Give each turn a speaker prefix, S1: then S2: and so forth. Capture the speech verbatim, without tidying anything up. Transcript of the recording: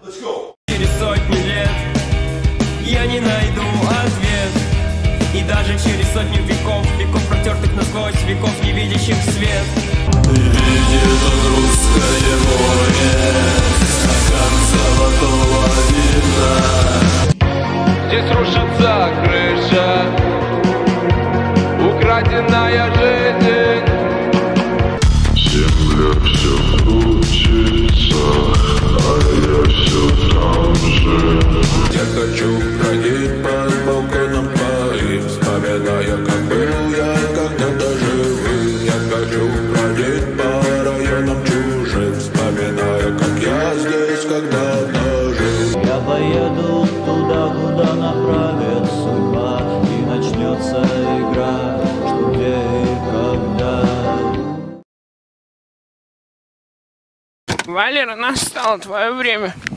S1: Через сотни лет я не найду ответ. И даже через сотню веков, веков протертых насквозь, веков не видящих свет.
S2: Видит русское море стакан золотого вина.
S3: Здесь рушится крыша, украденная жизнь.
S2: Земля все крутится, а я все там же. Я хочу ходить под балконом твоим, вспоминая, как был я когда-то живым. Я хочу бродить по районам чужим, вспоминая, как я здесь когда-то жил.
S4: Я поеду туда, куда направит судьба, и начнется игра, что где и когда.
S5: Валера, настало твое время.